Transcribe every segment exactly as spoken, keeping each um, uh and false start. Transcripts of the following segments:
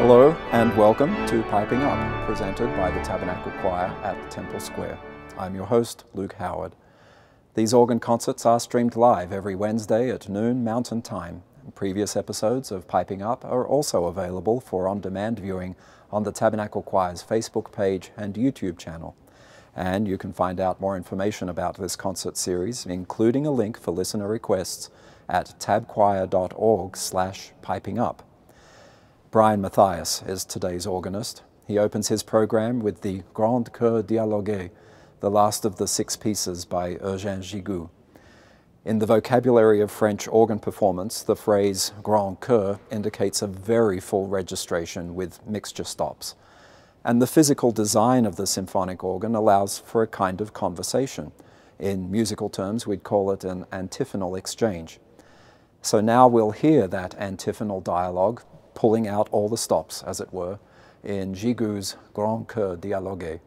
Hello and welcome to Piping Up, presented by the Tabernacle Choir at Temple Square. I'm your host, Luke Howard. These organ concerts are streamed live every Wednesday at noon Mountain Time. Previous episodes of Piping Up are also available for on-demand viewing on the Tabernacle Choir's Facebook page and YouTube channel. And you can find out more information about this concert series, including a link for listener requests, at tabchoir.org slash piping up. Brian Mathias is today's organist. He opens his program with the Grand Chœur Dialogué, the last of the six pieces by Eugène Gigout. In the vocabulary of French organ performance, the phrase Grand Chœur indicates a very full registration with mixture stops. And the physical design of the symphonic organ allows for a kind of conversation. In musical terms, we'd call it an antiphonal exchange. So now we'll hear that antiphonal dialogue, pulling out all the stops, as it were, in Gigout's Grand Chœur Dialogué.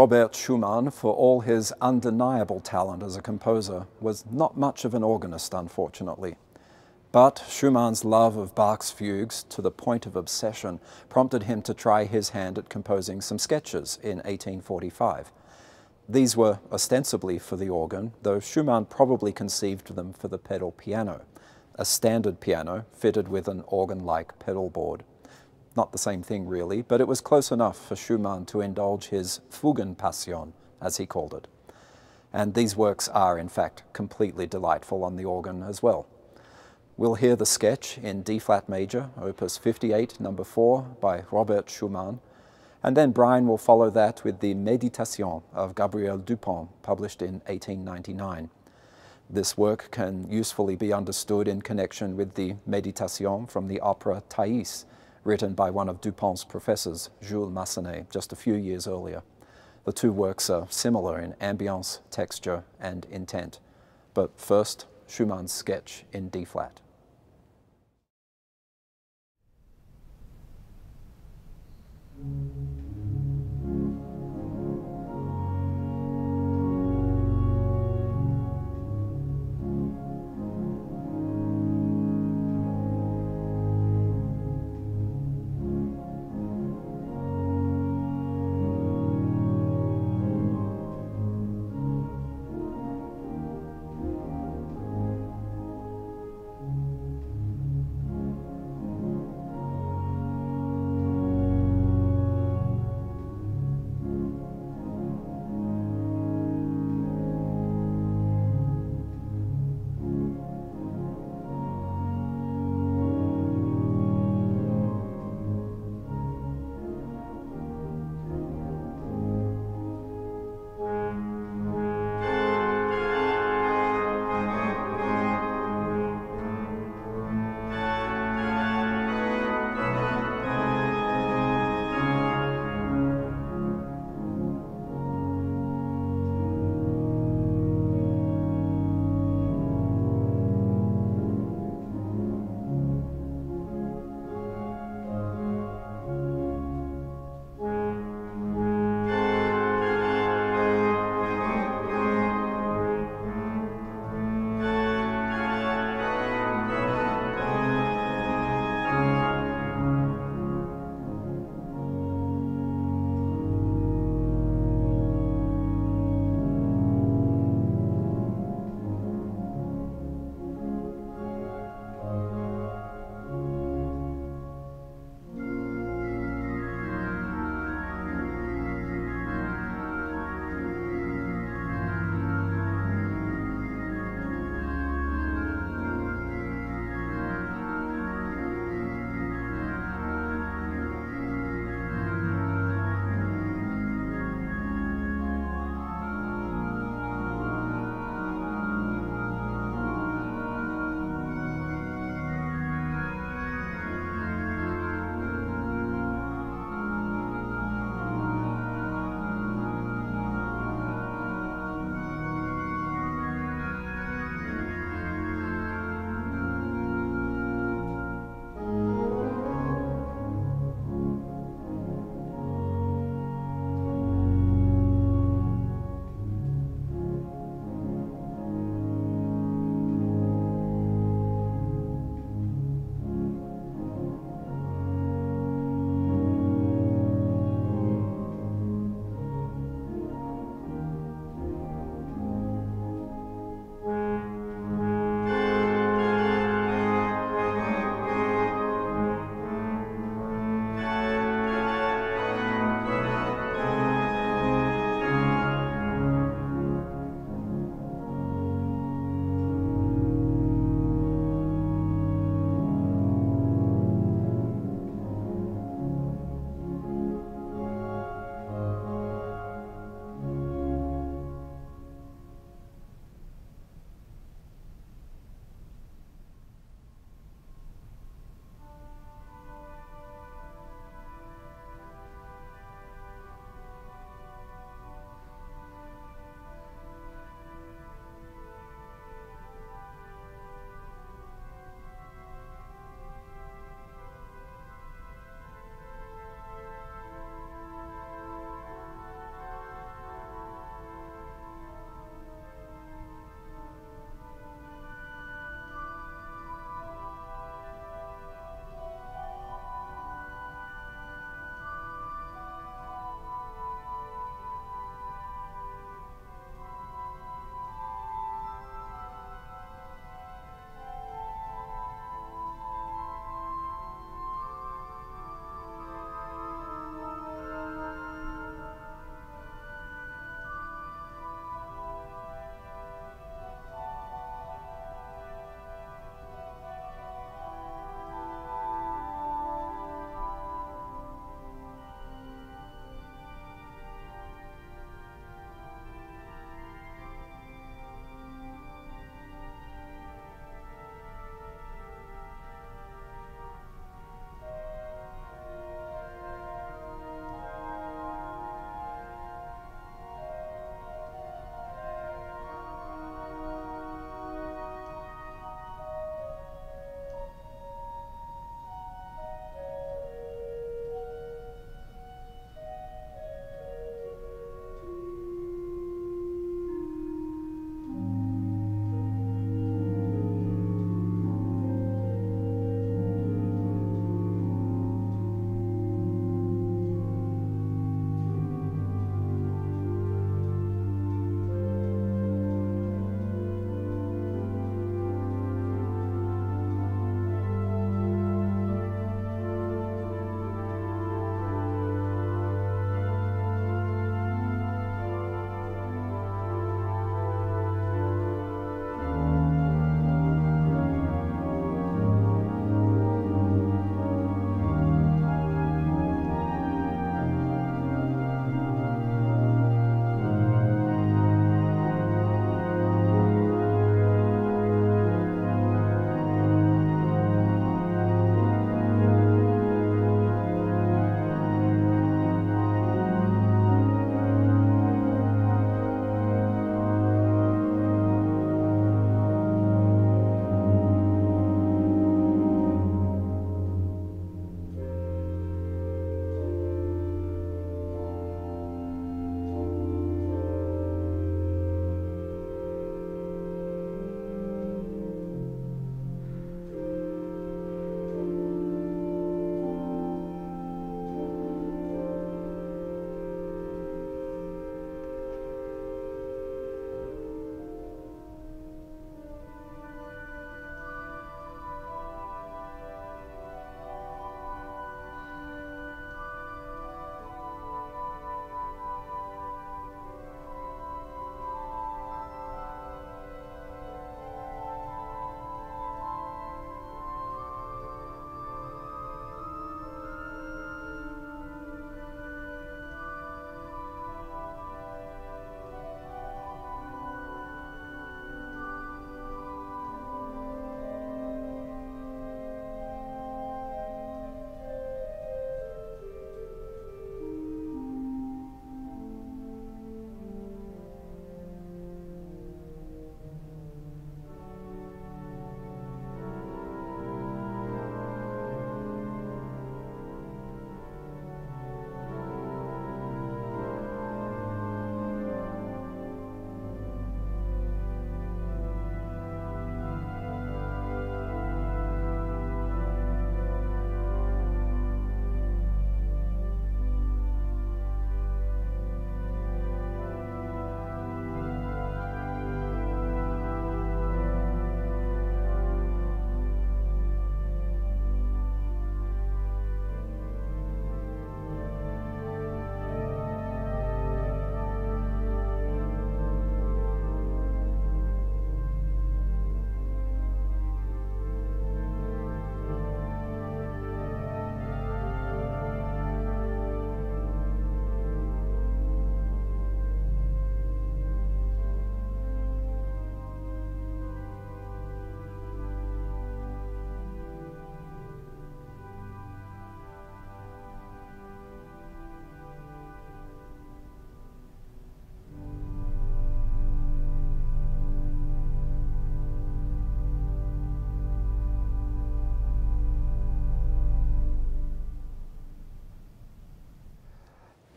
Robert Schumann, for all his undeniable talent as a composer, was not much of an organist, unfortunately. But Schumann's love of Bach's fugues, to the point of obsession, prompted him to try his hand at composing some sketches in eighteen forty-five. These were ostensibly for the organ, though Schumann probably conceived them for the pedal piano, a standard piano fitted with an organ-like pedal board. Not the same thing really, but it was close enough for Schumann to indulge his Fugenpassion, as he called it. And these works are, in fact, completely delightful on the organ as well. We'll hear the sketch in D-flat major, opus fifty-eight, number four, by Robert Schumann, and then Brian will follow that with the Méditation of Gabriel Dupont, published in eighteen ninety-nine. This work can usefully be understood in connection with the Méditation from the opera Thais, written by one of Dupont's professors, Jules Massenet, just a few years earlier. The two works are similar in ambience, texture, and intent. But first, Schumann's sketch in D-flat.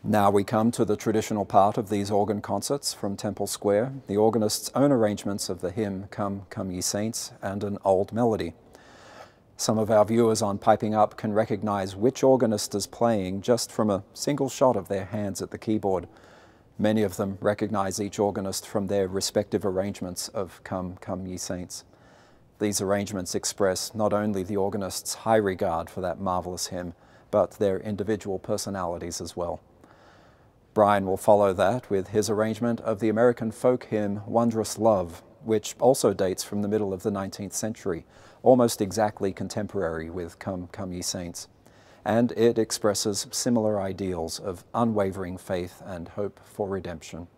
Now we come to the traditional part of these organ concerts from Temple Square, the organist's own arrangements of the hymn Come, Come Ye Saints, and an old melody. Some of our viewers on Piping Up can recognize which organist is playing just from a single shot of their hands at the keyboard. Many of them recognize each organist from their respective arrangements of Come, Come Ye Saints. These arrangements express not only the organist's high regard for that marvelous hymn, but their individual personalities as well. Brian will follow that with his arrangement of the American folk hymn Wondrous Love, which also dates from the middle of the nineteenth century, almost exactly contemporary with Come, Come Ye Saints. And it expresses similar ideals of unwavering faith and hope for redemption.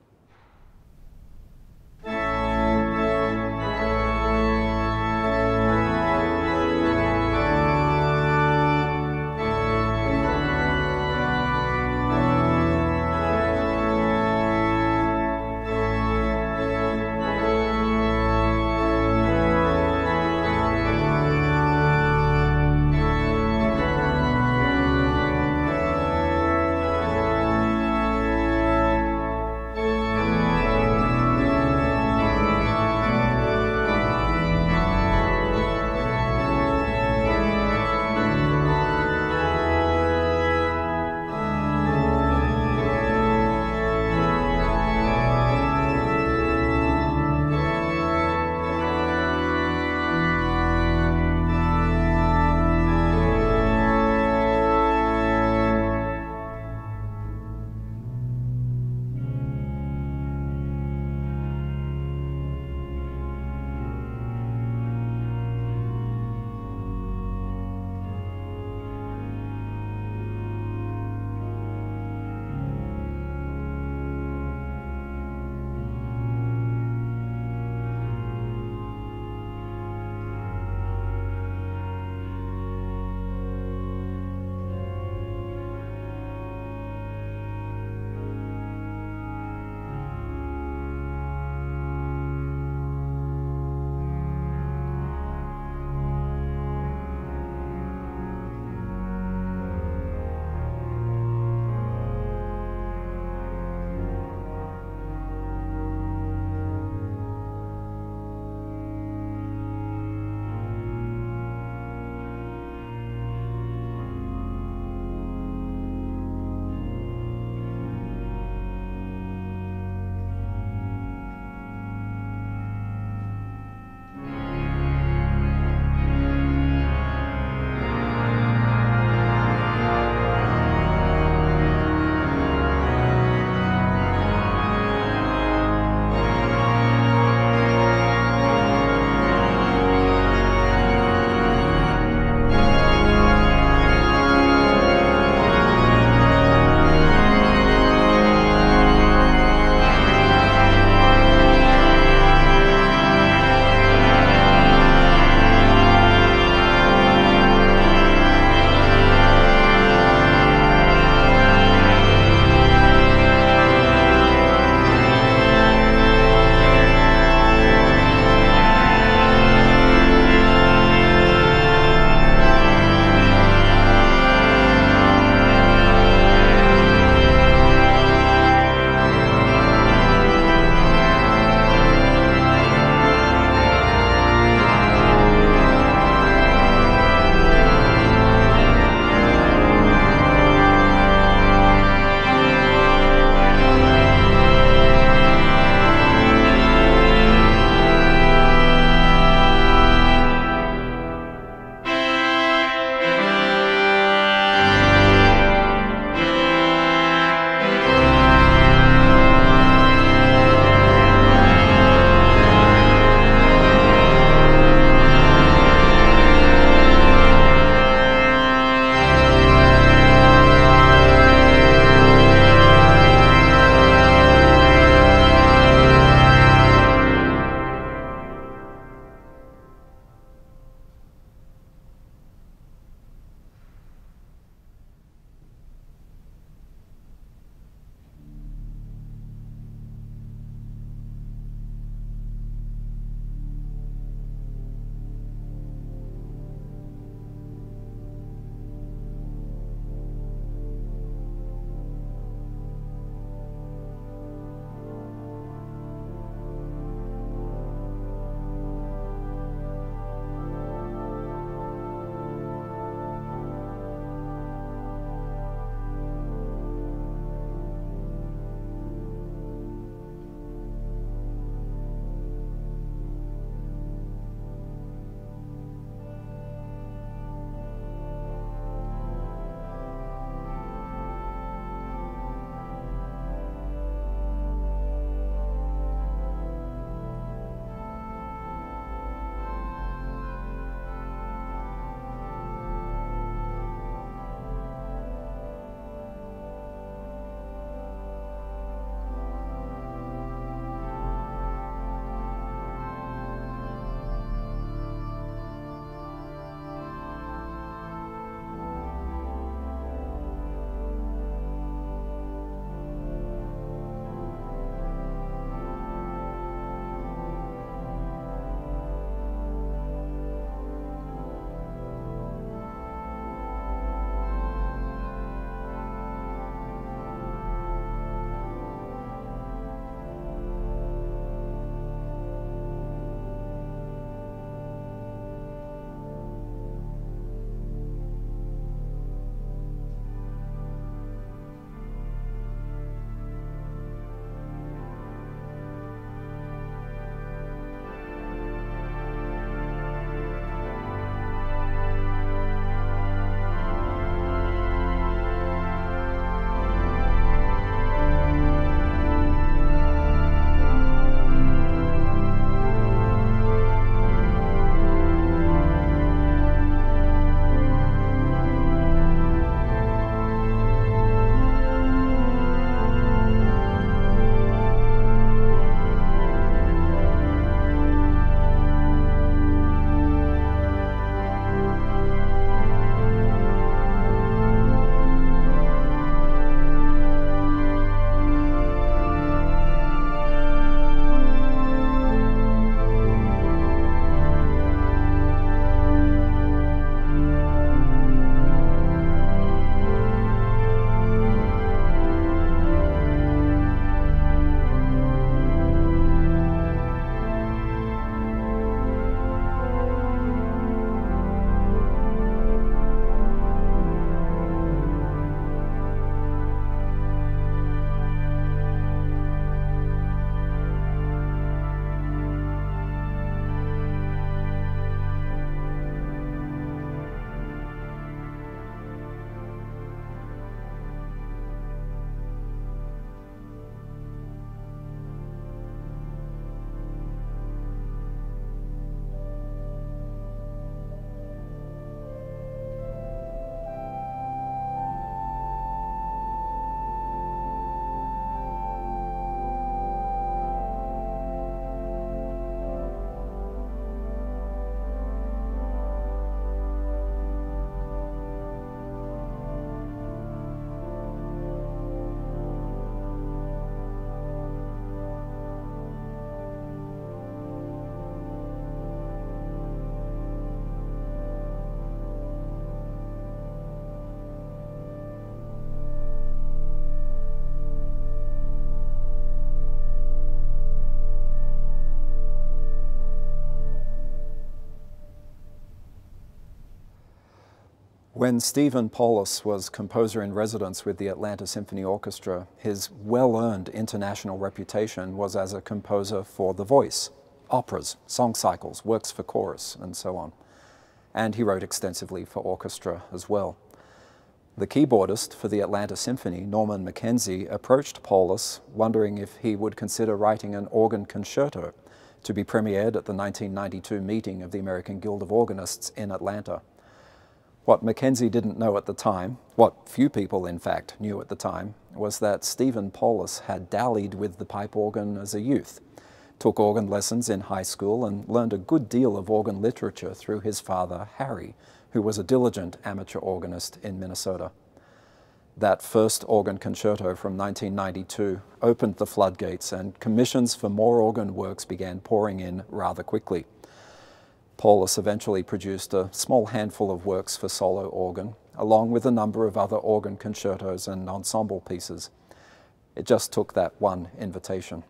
When Stephen Paulus was composer in residence with the Atlanta Symphony Orchestra, his well-earned international reputation was as a composer for the voice, operas, song cycles, works for chorus, and so on. And he wrote extensively for orchestra as well. The keyboardist for the Atlanta Symphony, Norman Mackenzie, approached Paulus wondering if he would consider writing an organ concerto to be premiered at the nineteen ninety-two meeting of the American Guild of Organists in Atlanta. What Mackenzie didn't know at the time, what few people in fact knew at the time, was that Stephen Paulus had dallied with the pipe organ as a youth, took organ lessons in high school, and learned a good deal of organ literature through his father, Harry, who was a diligent amateur organist in Minnesota. That first organ concerto from nineteen ninety-two opened the floodgates, and commissions for more organ works began pouring in rather quickly. Paulus eventually produced a small handful of works for solo organ, along with a number of other organ concertos and ensemble pieces. It just took that one invitation.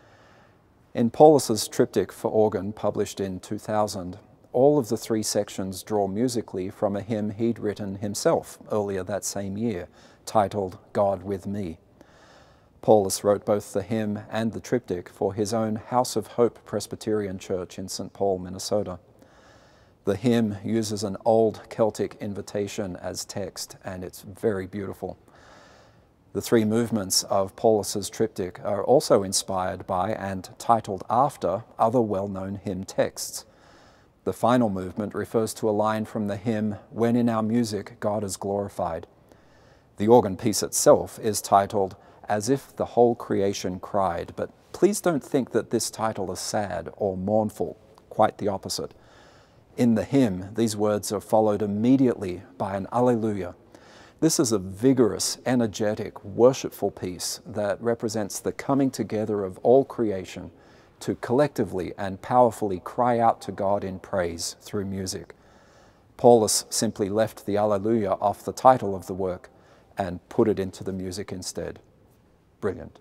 In Paulus's Triptych for organ, published in two thousand, all of the three sections draw musically from a hymn he'd written himself earlier that same year, titled God with Me. Paulus wrote both the hymn and the triptych for his own House of Hope Presbyterian Church in Saint Paul, Minnesota. The hymn uses an old Celtic invitation as text, and it's very beautiful. The three movements of Paulus's triptych are also inspired by and titled after other well-known hymn texts. The final movement refers to a line from the hymn, When in Our Music God is Glorified. The organ piece itself is titled As If the Whole Creation Cried, but please don't think that this title is sad or mournful, quite the opposite. In the hymn, these words are followed immediately by an Alleluia. This is a vigorous, energetic, worshipful piece that represents the coming together of all creation to collectively and powerfully cry out to God in praise through music. Paulus simply left the Alleluia off the title of the work and put it into the music instead. Brilliant.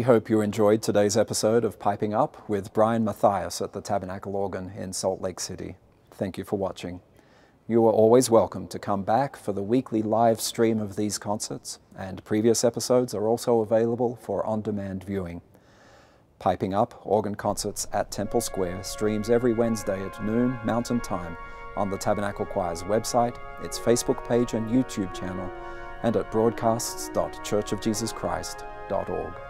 hope you enjoyed today's episode of Piping Up with Brian Mathias at the Tabernacle Organ in Salt Lake City. Thank you for watching. You are always welcome to come back for the weekly live stream of these concerts, and previous episodes are also available for on-demand viewing. Piping Up Organ Concerts at Temple Square streams every Wednesday at noon Mountain Time on the Tabernacle Choir's website, its Facebook page and YouTube channel, and at broadcasts dot church of jesus christ dot org.